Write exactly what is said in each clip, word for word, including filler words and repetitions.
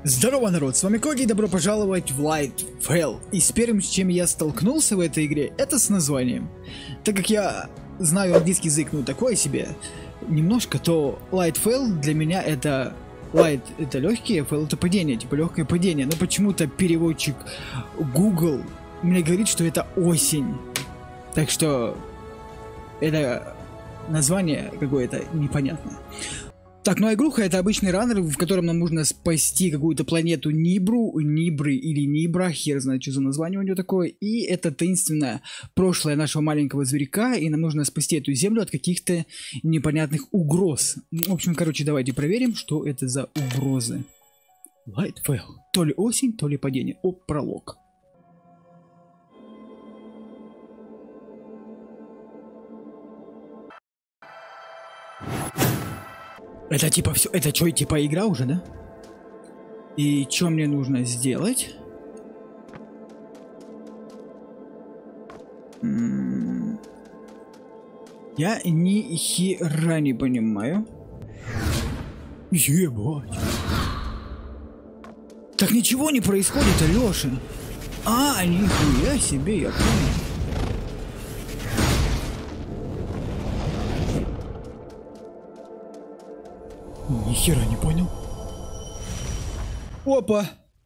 Здорово, народ, с вами Коги, и добро пожаловать в Lightfell. И с первым, с чем я столкнулся в этой игре, это с названием. Так как я знаю английский язык, ну такое себе, немножко, то Lightfell для меня это... Light это легкие, Fell это падение, типа легкое падение. Но почему-то переводчик Google мне говорит, что это осень. Так что это название какое-то непонятное. Так, ну а игруха это обычный раннер, в котором нам нужно спасти какую-то планету Нибру, Нибры или Нибра, хер знает, что за название у него такое. И это таинственное прошлое нашего маленького зверька, и нам нужно спасти эту землю от каких-то непонятных угроз. В общем, короче, давайте проверим, что это за угрозы. Lightfell. То ли осень, то ли падение. О, пролог. Это типа все, это что, типа игра уже, да? И что мне нужно сделать? М-м- Я ни хера не понимаю. Ебать. Так ничего не происходит, Алёша. А, нихуя себе, я понял. Ни хера не понял. Опа!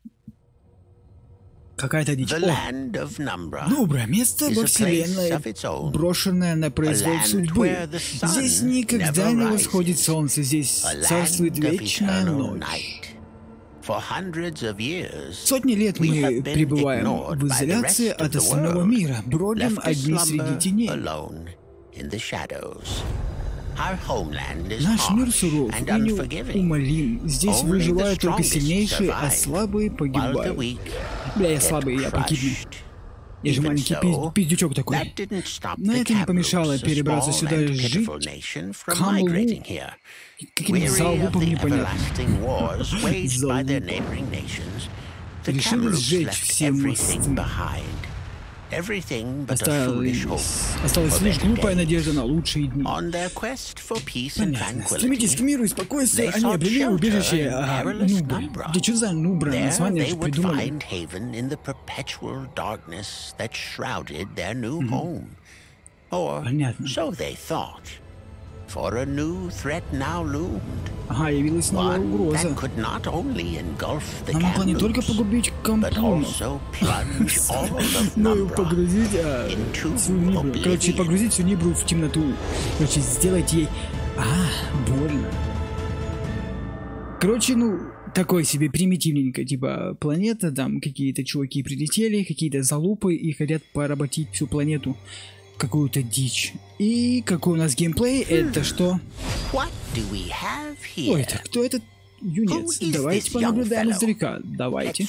Какая-то дичь. Нубра, место во вселенной, брошенное на произвол судьбы. Здесь никогда не восходит солнце, здесь царствует вечная ночь. Сотни лет мы пребываем в изоляции от остального мира, бродим одни среди теней. Наш мир суров и неумолим. Здесь выживают только сильнейшие, а слабые погибают. Бля, я слабый, я погибну. Я же маленький пиз- пиздючок такой. Но это не помешало перебраться сюда и жить Камлу. Каким-то залупом непонятно. Залупом. Решили сжечь все мосты. Осталась, осталась лишь глупая надежда на лучшие дни. Понятно. Стремитесь к миру и спокойствию. Они обрели убежище. Ага, нубры. Да что за нубры? Название же придумали. Mm-hmm. Понятно. Ага, явилась новая угроза. Она могла не только погубить Камплу, но и погрузить а, всю Нибру. Короче, погрузить всю Нибру в темноту. Короче, сделать ей... А, больно. Короче, ну, такой себе примитивненько, типа, планета, там какие-то чуваки прилетели, какие-то залупы и хотят поработить всю планету. Какую-то дичь. И какой у нас геймплей? Это что? Ой, так кто этот юнец? Давайте понаблюдаем издалека. Давайте.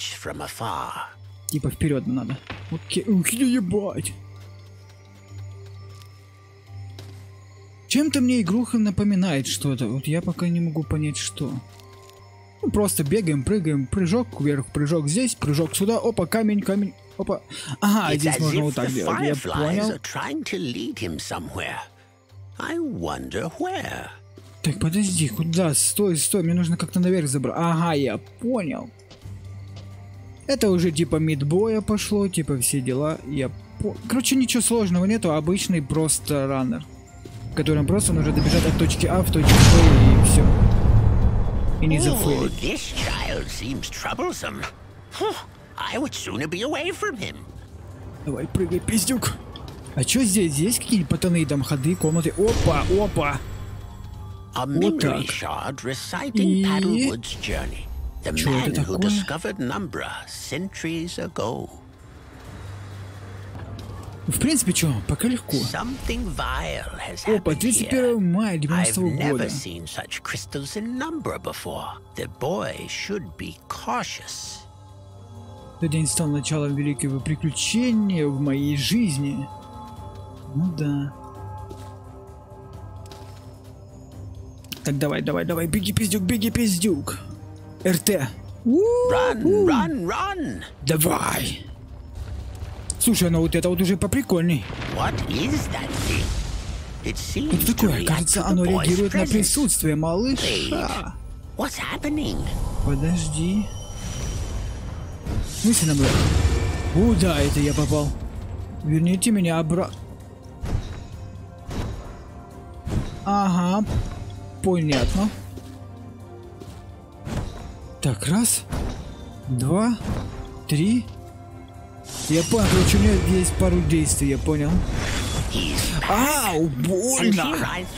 Типа вперед надо. Окей, ух, ебать. Чем-то мне игруха напоминает что-то. Вот я пока не могу понять, что. Ну, просто бегаем, прыгаем, прыжок вверх, прыжок здесь, прыжок сюда. Опа, камень, камень. Опа. Ага, здесь можно вот так делать. Я понял. Так, подожди, куда? Стой, стой, мне нужно как-то наверх забрать. Ага, я понял. Это уже типа мидбоя пошло, типа все дела. Я по... Короче, ничего сложного нету, обычный просто раннер, которым просто нужно добежать от точки А в точку Б и все. И не зафейлить. I would sooner be away from him. Давай, прыгай, пиздюк. А чё здесь? Здесь какие-нибудь потайные там ходы, комнаты? Опа, опа. Вот так. И... Чё это такое? В принципе, чё, пока легко. Опа, тридцать первого мая девяностого года. Этот день стал началом великого приключения в моей жизни. Ну да. Так, давай, давай, давай, беги, пиздюк, беги, пиздюк. РТ. Run, run, run. Давай. Слушай, ну вот это вот уже поприкольней. Что такое? Кажется, оно реагирует на присутствие малыша. What's happening? Подожди. Мысли на блок. О, да, это я попал. Верните меня обратно. Ага. Понятно. Так, раз. Два. Три. Я понял, короче, у меня есть пару действий, я понял. Ау, больно!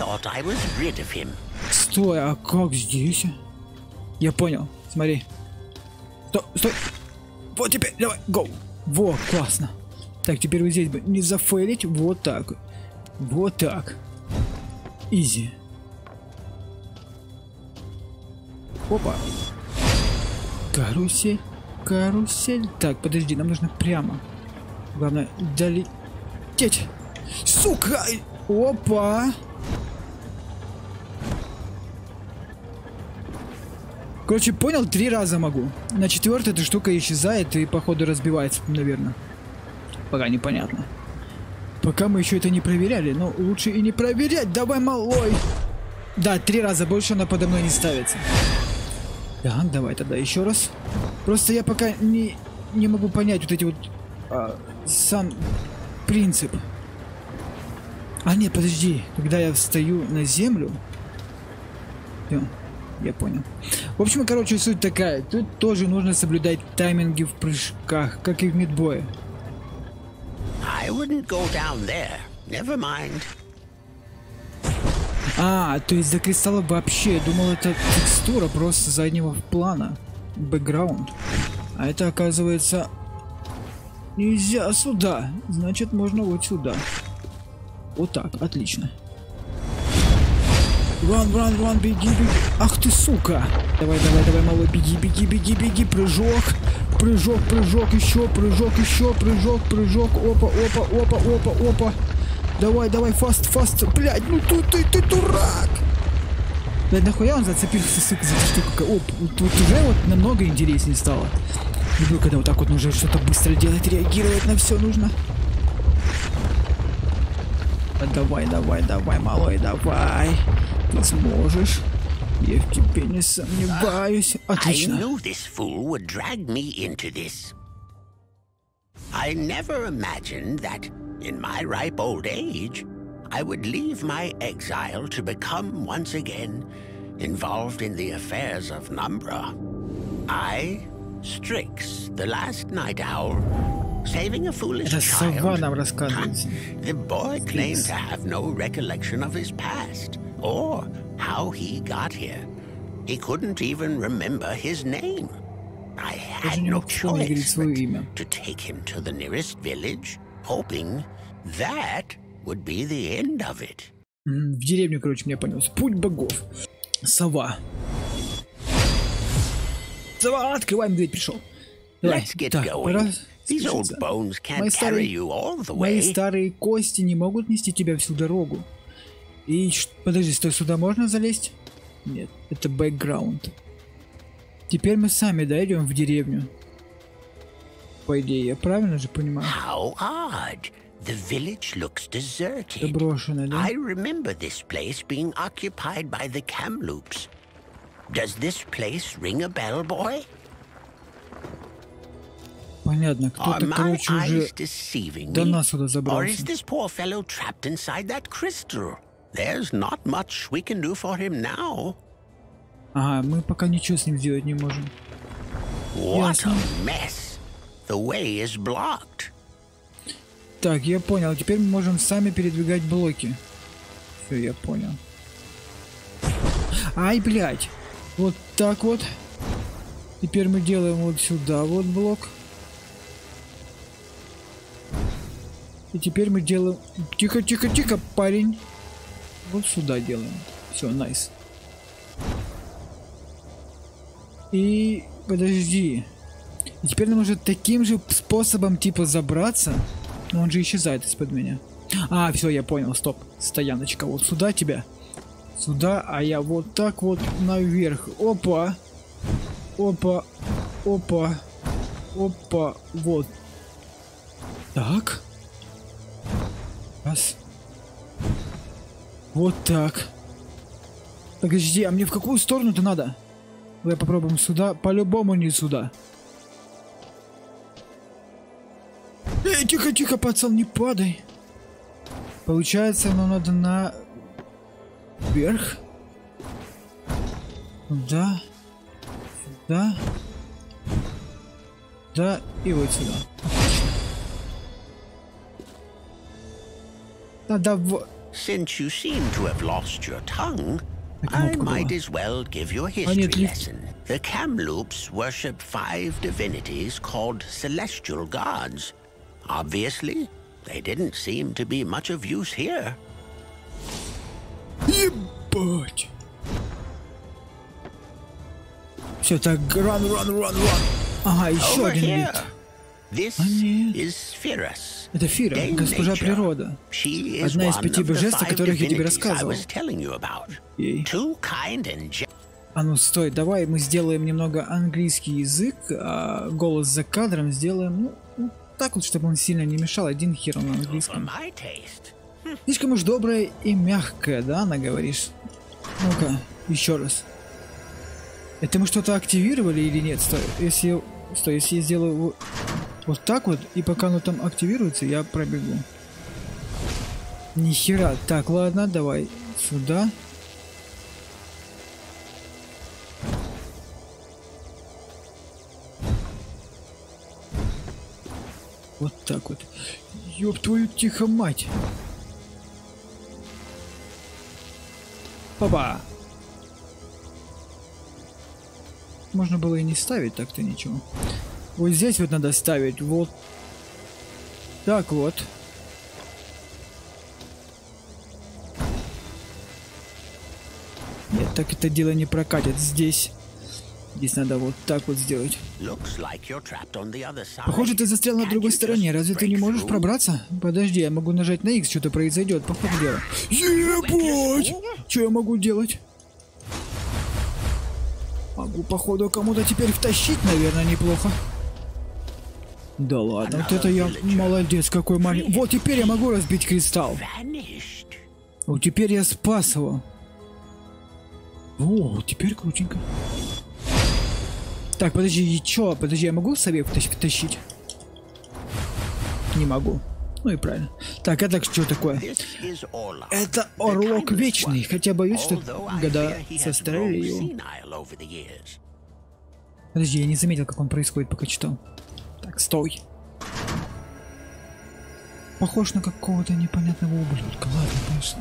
Стой, а как здесь? Я понял, смотри. Стой, стой. Вот теперь, давай, гоу. Во, классно. Так, теперь вот здесь бы не зафейлить. Вот так. Вот так. Изи. Опа. Карусель. Карусель. Так, подожди, нам нужно прямо. Главное, долететь. Сука! Опа! Короче, понял, три раза могу. На четвертый эта штука исчезает и, походу, разбивается, наверное. Пока непонятно. Пока мы еще это не проверяли, но лучше и не проверять. Давай, малой! Да, три раза больше она подо мной не ставится. Да, давай тогда еще раз. Просто я пока не, не могу понять вот эти вот... А, сам принцип. А, нет, подожди. Когда я встаю на землю... Всё, я понял. В общем, короче, суть такая. Тут тоже нужно соблюдать тайминги в прыжках, как и в мидбое. I wouldn't go down there. Never mind. А, то есть до кристалла вообще. Я думал, это текстура просто заднего плана. Бэкграунд. А это, оказывается... Нельзя сюда. Значит, можно вот сюда. Вот так, отлично. Ран, ран, ран, беги, беги. Ах ты, сука. Давай, давай, давай, малой, беги, беги, беги, беги. Прыжок. Прыжок, прыжок, еще, прыжок, еще, прыжок, прыжок. Опа, опа, опа, опа, опа. Давай, давай, фаст, фаст. Блядь, ну ты, ты, ты дурак. Блядь, нахуя он зацепился, сука, за эту штуку? Оп, тут уже вот намного интереснее стало. Люблю, когда вот так вот нужно что-то быстро делать, реагировать на все нужно. Давай, давай, давай, малой, давай. Ты сможешь. Я в тебе не сомневаюсь. Отлично. I knew this fool would drag me into this. I never imagined that, in my ripe old age, I would leave my exile to become once again involved in the affairs of Numbra. I, Strix, the last night owl, saving a foolish child. The boy claimed to have no recollection of his past or how he got here. He couldn't even remember his name. I had no choice but to take him to the nearest village, hoping that would be the end of it. В деревню, короче, мне понес. Путь богов. Сова. Сова, открываем дверь, пришел. Let's get going. These old bones can't carry you all the way. Мои старые кости не могут нести тебя всю дорогу. И подожди, стой, сюда можно залезть? Нет, это бэкграунд. Теперь мы сами дойдем в деревню. По идее, я правильно же понимаю? How odd. The village looks deserted. Заброшено, да? I remember this place being occupied by the Kamloops. Does this place ring a bell, boy? Понятно, кто-то, короче, уже до нас сюда забрался. Or is this poor fellow trapped inside that crystal? There's not much we can do for him now. Ага, мы пока ничего с ним сделать не можем. What a mess. The way is blocked. Так, я понял. Теперь мы можем сами передвигать блоки. Все, я понял. Ай, блядь. Вот так вот. Теперь мы делаем вот сюда вот блок. И теперь мы делаем... Тихо, тихо, тихо, парень. Вот сюда делаем. Все, найс. И... Подожди. И теперь нам нужно таким же способом типа забраться. Но он же исчезает из-под меня. А, все, я понял, стоп. Стояночка, вот сюда тебя. Сюда, а я вот так вот наверх. Опа. Опа. Опа. Опа. Вот. Так. Раз. Вот так. Подожди, а мне в какую сторону-то надо? Давай попробуем сюда. По-любому не сюда. Эй, тихо, тихо, пацан, не падай. Получается, нам надо на... вверх. Да. Да. Да, и вот сюда. Надо в... Since you seem to have lost your tongue, I might as well give you a history lesson. The Kamloops worship five divinities called celestial gods. Obviously, they didn't seem to be much of use here. Ебать. Все, так, run, run, run, run. Ага, еще Over один here. вид. This А нет. is Firas. Это Фира, Dame госпожа Nature. природа. She is Одна из one пяти of the божеств, о five которых я тебе divinities I рассказывал. was telling you about. Ей. Too kind and gen- А ну стой, давай мы сделаем немного английский язык, а голос за кадром сделаем, ну, ну, так вот, чтобы он сильно не мешал. Один хер он на for английском. my taste. Слишком уж добрая и мягкая, да, она говоришь? Ну-ка, еще раз. Это мы что-то активировали или нет? Стой, если, стой, если я сделаю вот, вот так вот, и пока оно там активируется, я пробегу. Нихера. Так, ладно, давай сюда. Вот так вот. Ёб твою тихо мать. Папа. Можно было и не ставить так-то ничего. Вот здесь вот надо ставить. Вот. Так вот. Нет, так это дело не прокатит. Здесь. Здесь надо вот так вот сделать. Похоже, ты застрял на другой стороне. Разве ты не можешь пробраться? Подожди, я могу нажать на X, что-то произойдет. По ходу дела. Ебать! Что я могу делать? Могу, походу, кому-то теперь втащить, наверное, неплохо. Да ладно, вот это я молодец, какой маленький. Вот теперь я могу разбить кристалл. Вот теперь я спас его. О, теперь крутенько. Так, подожди, и чё? Подожди, я могу себе втащить? Не могу. Ну и правильно. Так, это что такое? Это Орлок Вечный, хотя боюсь, что года состарили его. Подожди, я не заметил, как он происходит, пока читал. Так, стой. Похож на какого-то непонятного ублюдка. Ладно, пошли.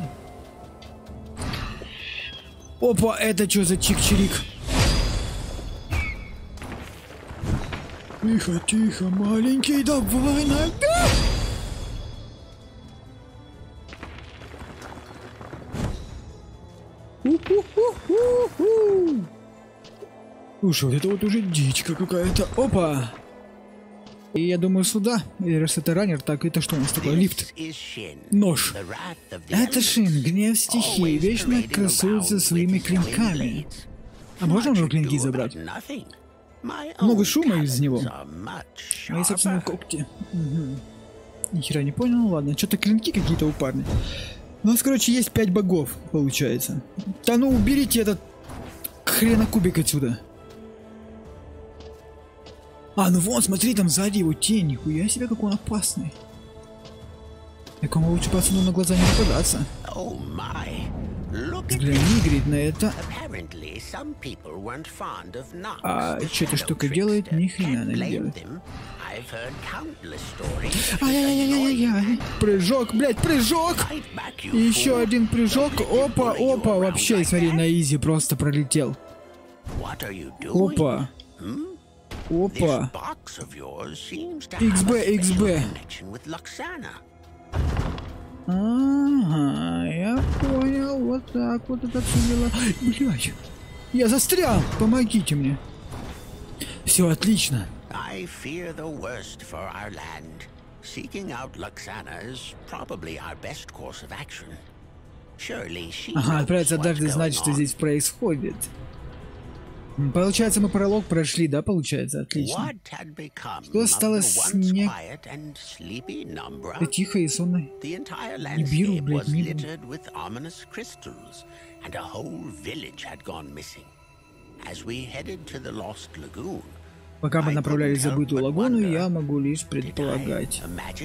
Опа, это что за чик-чирик? Тихо, тихо, маленький, давай на... Слушай, вот это вот уже дичка какая-то. Опа! И я думаю сюда. И раз это раннер, так это что у нас такое? Лифт. Нож. Это Шин, гнев стихии, вечно красуется своими клинками. А можно его клинки забрать? Много шума из него. Мои собственные когти. Угу. Нихера не понял, ну ладно. Что-то клинки какие-то у парня. У нас, короче, есть пять богов, получается. Да ну, уберите этот хренокубик отсюда. А, ну вон, смотри, там сзади его тень. Нихуя себе, как он опасный. Якому лучше пацану на глаза не попадаться. Взгляни, говорит, на это. А что эта штука делает? Ни хрена она не делает. Ай-яй-яй-яй-яй. Прыжок, блядь, прыжок! И еще один прыжок. Опа, опа, вообще, смотри, на изи просто пролетел. Опа. Опа. икс би, икс би. Ага, я понял, вот так вот это все дело. Блядь, я застрял, помогите мне. Все отлично. Ага, отправиться однажды знать, что здесь происходит. Получается, мы пролог прошли, да, получается? Отлично. Что осталось с не... Да тихо и сонно. Нибиру, блядь, Нибиру. Пока мы направлялись в забытую лагуну, я могу лишь предполагать.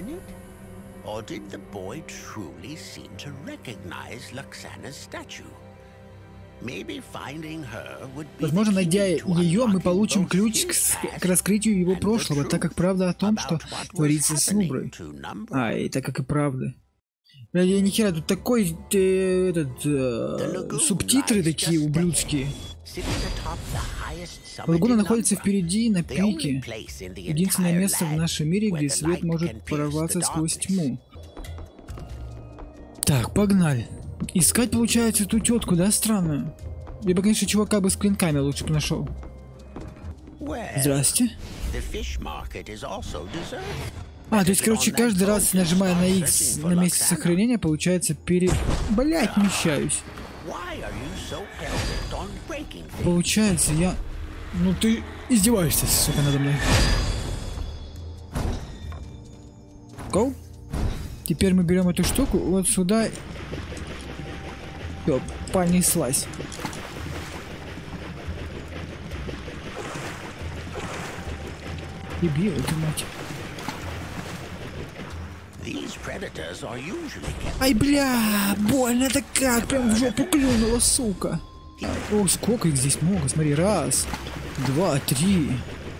Возможно, найдя ее, мы получим ключ к, к раскрытию его прошлого, так как правда о том, что творится с Нумброй. А, и так как и правда. Я ни хера, тут такой э, этот э, субтитры такие ублюдские. Лагуна находится впереди, на пике. Единственное место в нашем мире, где свет может прорваться сквозь тьму. Так, погнали. Искать, получается, эту тетку, да, странную? Я бы, конечно, чувака бы с клинками лучше бы нашел. Здрасте. А, то есть, короче, каждый раз, нажимая на X на месте сохранения, получается пере... Блять, вмещаюсь. Получается, я... Ну ты издеваешься, сука, надо мной. Go. Теперь мы берем эту штуку вот сюда. Всё, понеслась. Дебил, ты мать. Ай, бля, больно-то как, прям в жопу клюнула, сука. О, сколько их здесь много, смотри, раз, два, три.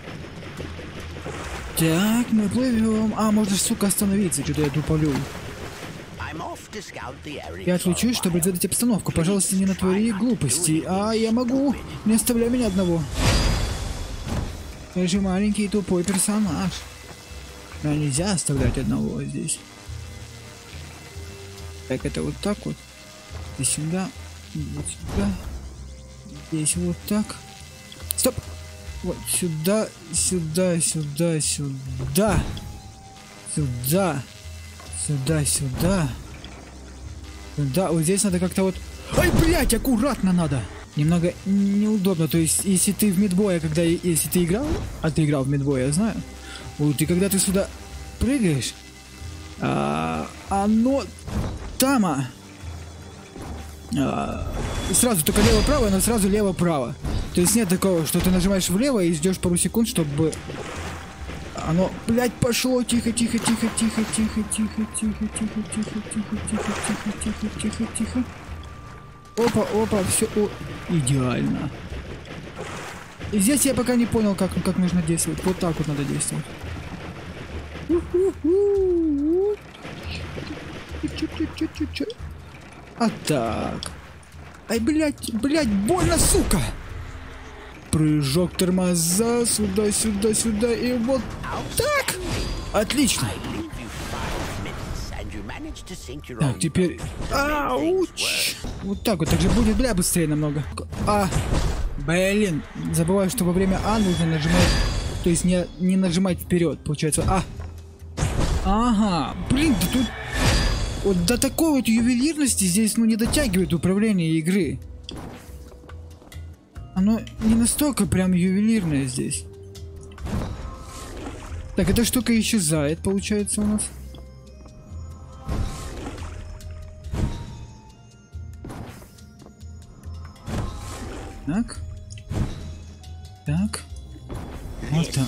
Так, мы плывем. А, можно, сука, остановиться, что-то я туполю. Я отвлечусь, чтобы задать обстановку. Пожалуйста, не натвори глупости. А, я могу. Не оставляй меня одного. Я же маленький тупой персонаж. Но нельзя оставлять одного здесь. Так, это вот так вот. И сюда. Вот сюда. Здесь вот так. Стоп! Вот сюда, сюда, сюда, сюда. Сюда. Сюда, сюда. Сюда. Вот здесь надо как-то вот... Ай, блядь, аккуратно надо. Немного неудобно. То есть, если ты в мидбое, когда... Если ты играл... А ты играл в мидбое, я знаю. Вот, и когда ты сюда прыгаешь... А, оно... Тама... А, сразу только лево-право, но сразу лево-право. То есть нет такого, что ты нажимаешь влево и ждешь пару секунд, чтобы оно, блядь, пошло. Тихо, тихо, тихо, тихо, тихо, тихо, тихо, тихо, тихо, тихо, тихо, тихо, тихо, тихо, тихо. Опа, опа, все, о, идеально. И здесь я пока не понял, как, как нужно действовать. Вот так вот надо действовать. А так. Ай, блядь, блядь, больно, сука! Прыжок, тормоза, сюда, сюда, сюда, и вот так! Отлично! Так, теперь... Ауч! Вот так вот, так же будет, бля, быстрее намного. А, блин, забываю, что во время А нужно нажимать... То есть не, не нажимать вперед, получается. А! Ага, блин, да тут... Вот до такой вот ювелирности здесь, ну, не дотягивает управление игры. Оно не настолько прям ювелирное здесь. Так, эта штука исчезает, получается, у нас. Так. Так. Вот так.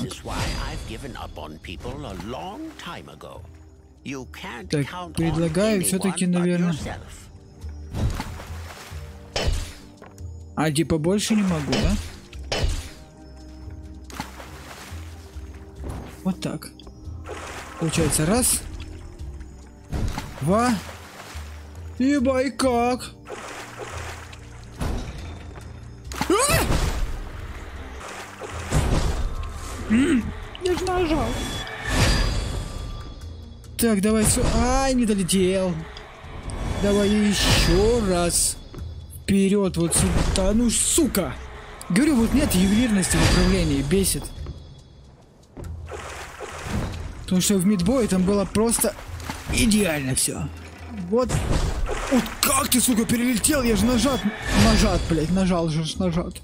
Так, предлагаю все-таки, наверное... А, типа больше не могу, да? Вот так. Получается, раз. Два. Ебай, как? Я же нажал. Так, давай все. Ай, не долетел. Давай еще раз. Вперед, вот сюда. Ну, сука. Говорю, вот нет ювелирности в управлении. Бесит. Потому что в мидбое там было просто идеально все. Вот. Вот как ты, сука, перелетел? Я же нажат. Нажат, блядь. Нажал же, нажат.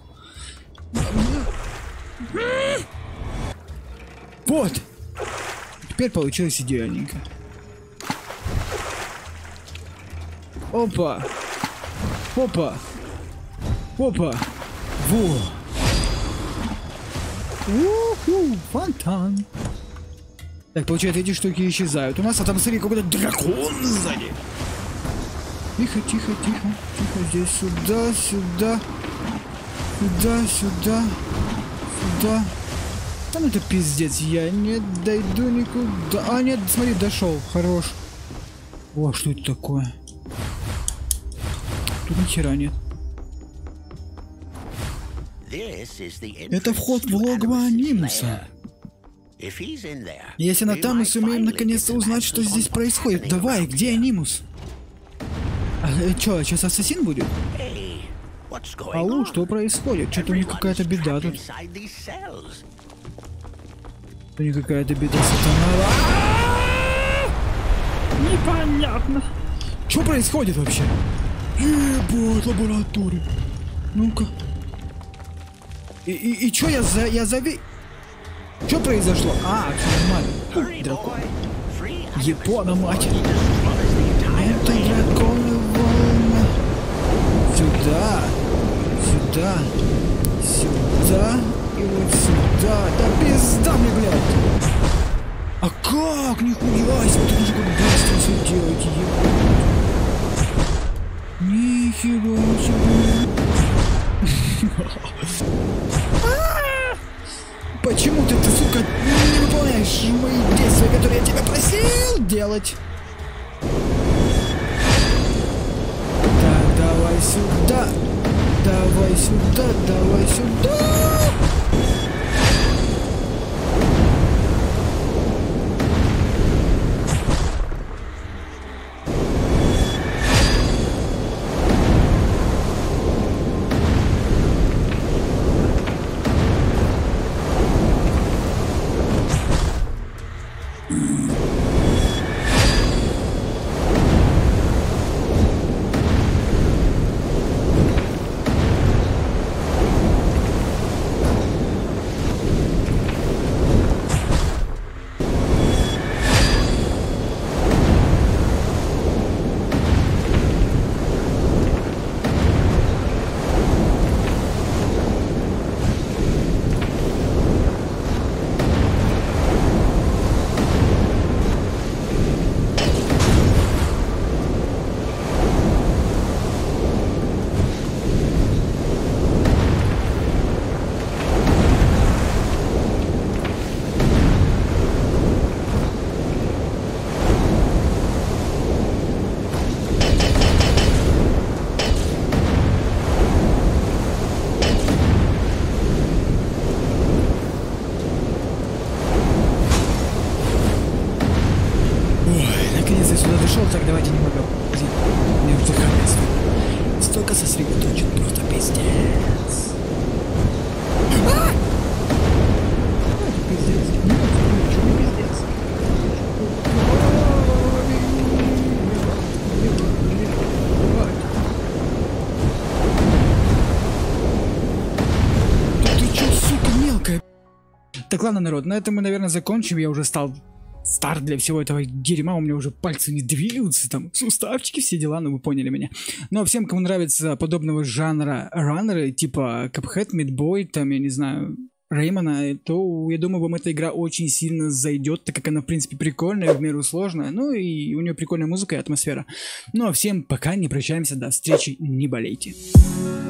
Вот. Теперь получилось идеальненько. Опа. Опа. Опа. Во. У-ху, фонтан. Так, получается, эти штуки исчезают. У нас, а там, смотри, какой-то дракон сзади. Тихо, тихо, тихо, тихо. Здесь сюда, сюда. Сюда, сюда. Сюда. Там это пиздец, я не дойду никуда. А, нет, смотри, дошел. Хорош. О, что это такое? Тут ни хера нет. Это вход в логово Анимуса. Если Натан, мы сумеем наконец-то узнать, что здесь происходит. Давай, где Анимус? А, э, чё, сейчас ассасин будет? Ау, что происходит? Что-то у них какая-то беда тут. У них какая-то беда, сатана. Непонятно. Что происходит вообще? Ебать, лаборатория. Ну-ка. И, и, и чё я за... я зави... Что произошло? А, все нормально. Фу, дракон. Япона, мать. Это драконы волны. Сюда. Сюда. Сюда. И вот сюда. Да пизда мне, блядь. А как? Нихуя себе. Ты же как быстро все делаете, ебать. Нихера себе. Почему ты, ты, сука, не выполняешь мои действия, которые я тебя просил делать? Так, давай сюда. Давай сюда, давай сюда. Так, давайте немного. Блин, мне уже дыхание столько сосредоточен, просто пиздец. А! Это пиздец. Нет, что не пиздец. Да ты чё, сука, мелкая? Так, ладно, народ, на этом мы, наверное, закончим. Я уже стал стар для всего этого дерьма, у меня уже пальцы не двигаются, там суставчики, все дела, ну вы поняли меня. Но всем, кому нравится подобного жанра раннеры, типа Cuphead, Midboy, там, я не знаю, Реймона, то, я думаю, вам эта игра очень сильно зайдет, так как она, в принципе, прикольная, в меру сложная, ну и у нее прикольная музыка и атмосфера. Ну а всем пока, не прощаемся, до встречи, не болейте.